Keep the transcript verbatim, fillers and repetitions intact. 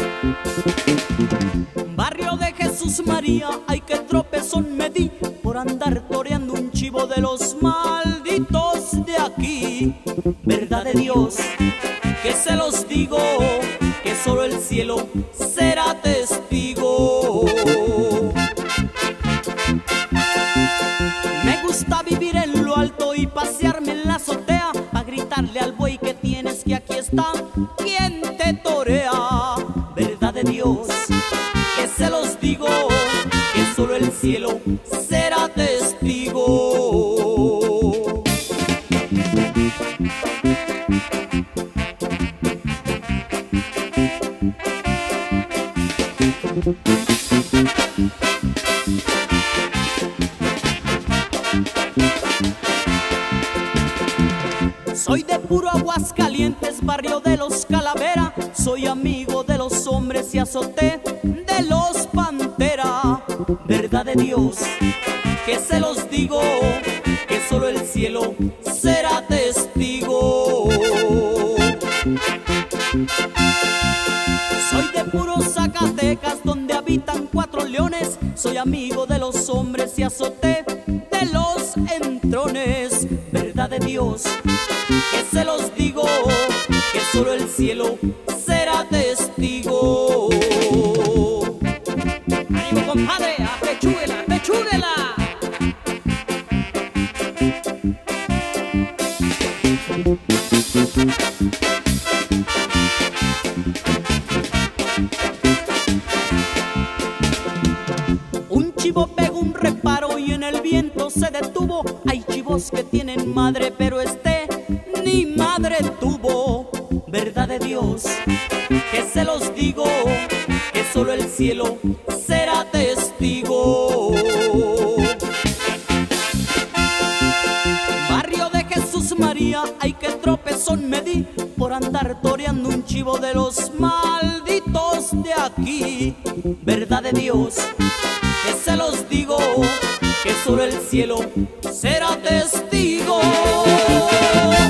Barrio de Jesús María, ay que tropezón me di por andar toreando un chivo de los malditos de aquí. Verdad de Dios, que se los digo, que solo el cielo será testigo. Me gusta vivir en lo alto y pasearme en la azotea, pa' gritarle al buey que tienes que aquí está quien te torea. Verdad de Dios, que se los digo, que solo el cielo será testigo. Soy de puro Aguascalientes, barrio de los Calavera. Soy amigo de los hombres y azoté de los Pantera. Verdad de Dios, que se los digo, que solo el cielo será testigo. Soy de puro Zacatecas, donde habitan cuatro leones. Soy amigo de los hombres y azoté de los entrones. Verdad de Dios, que se los digo, que solo el cielo será testigo. ¡Ánimo, compadre! ¡Apechúguela, apechúguela! Un chivo pegó un reparo y en el viento se detuvo. Hay chivos que tienen madre, pero este ni madre tuvo. Verdad de Dios, que se los digo, que solo el cielo será testigo. Barrio de Jesús María, ay que tropezón me di por andar toreando un chivo de los malditos de aquí. Verdad de Dios, que se los digo, que solo el cielo será testigo.